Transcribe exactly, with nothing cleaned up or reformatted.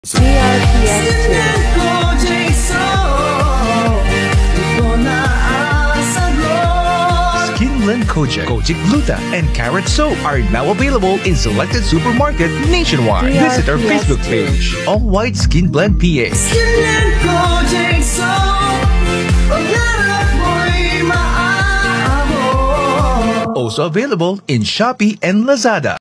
D R P S SkinBlend Kojic, Kojic Gluta, and Carrot Soap are now available in selected supermarket nationwide. Visit our Facebook page, AllWhite SkinBlend P H. Also available in Shopee and Lazada.